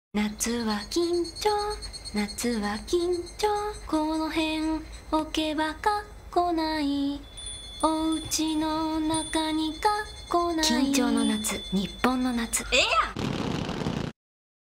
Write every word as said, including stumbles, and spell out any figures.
夏は緊張、夏は緊張、この辺置けばかっこない、お家の中にかっこない、緊張の夏、日本の夏。 ええやん。